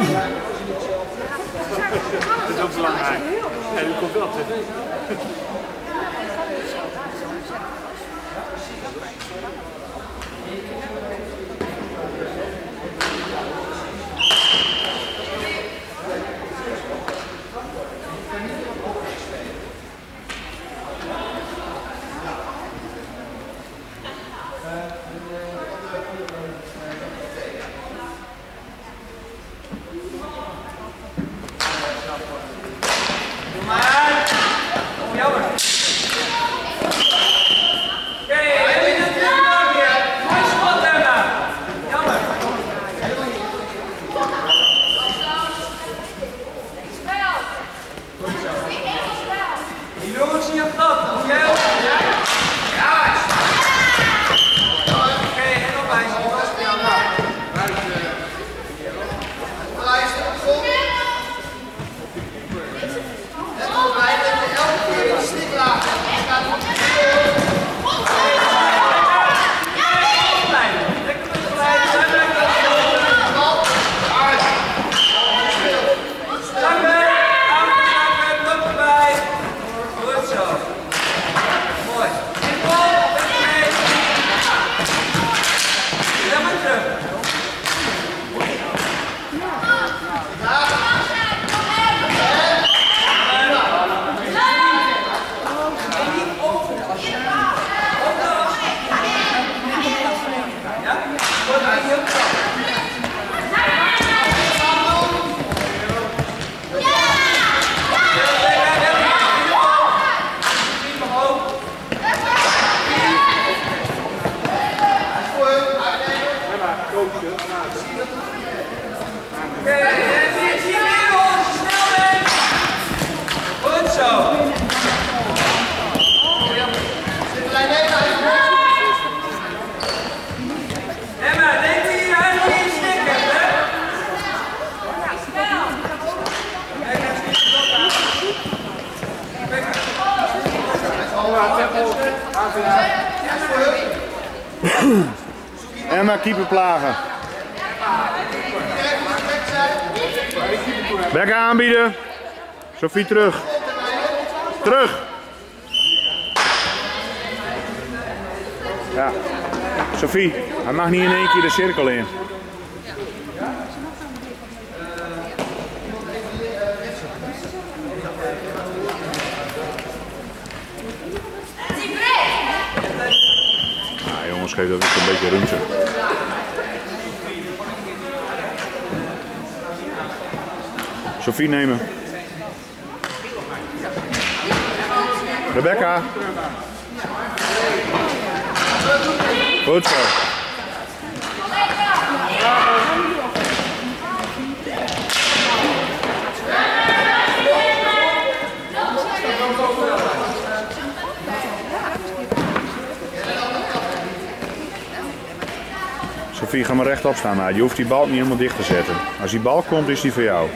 Dat is ook belangrijk. En u komt wel terug. Emma, keeper plagen. Bekken aanbieden. Sophie terug. Terug. Ja. Sophie, hij mag niet in één keer de cirkel in. Nou jongens, geef dat ook een beetje ruimte. Sophie nemen. Rebecca. Goed zo. Sophie, ga maar rechtop staan. Nou, je hoeft die bal niet helemaal dicht te zetten. Als die bal komt, is die voor jou.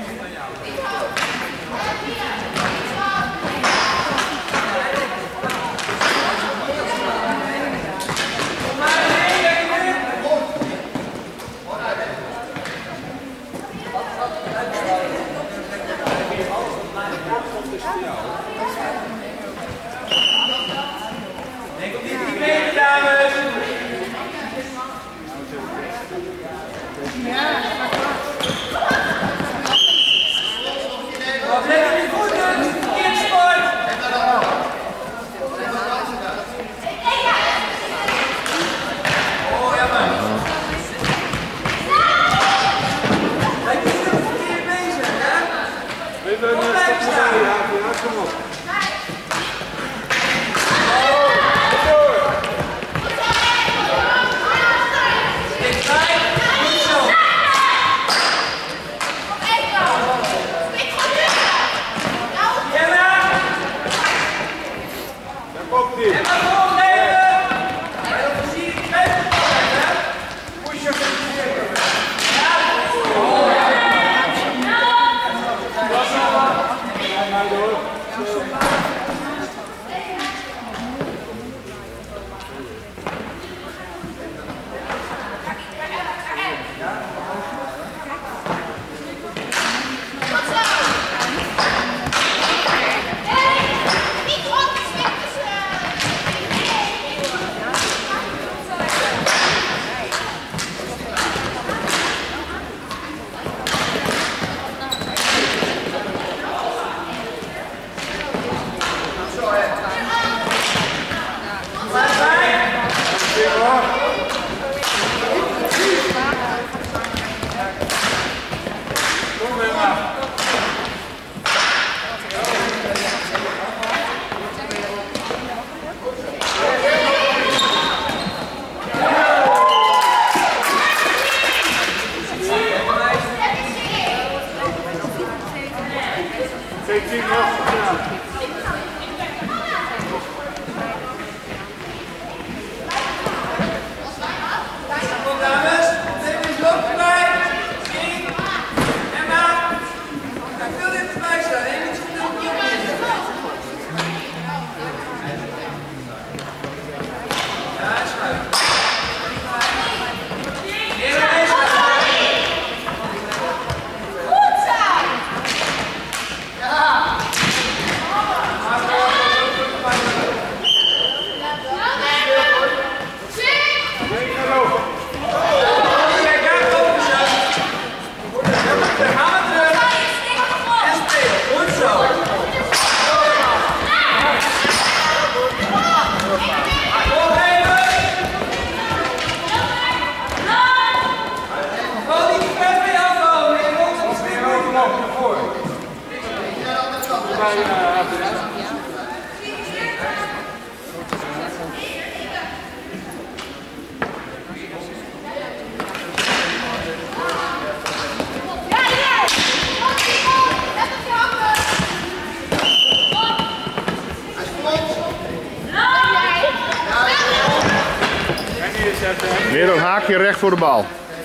Weer een haakje recht voor de bal.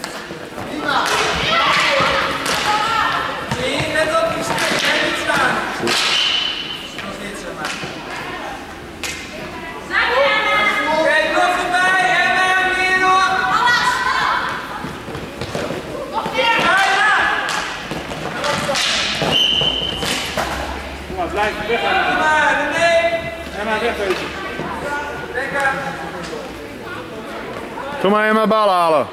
Let op die stuk, niet staan. Zoals dit zeg maar. Kijk nog erbij, Emma, hier nog. Nog meer. Emma, blijf weg. Emma, nee. Emma, wegwezen. Lekker. Kom maar Emma bal halen.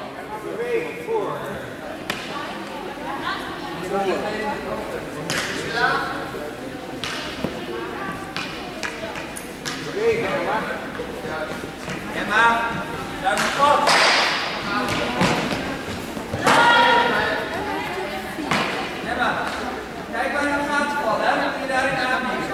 Emma, duim op. Emma, kijk waar je nog gaat vallen, hè? Moet je daarin aanbieden.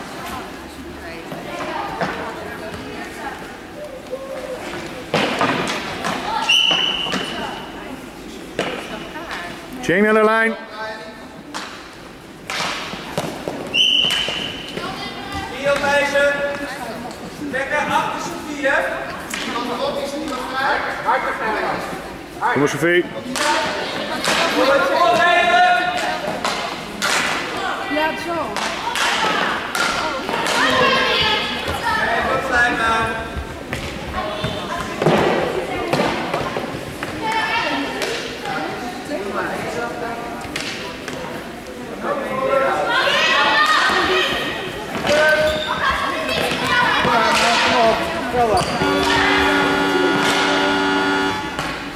Chain naar de lijn. Hier op wijzen. Lekker achter Sofie, hè? Kom maar Sofie. Voorgeven. Ja, zo.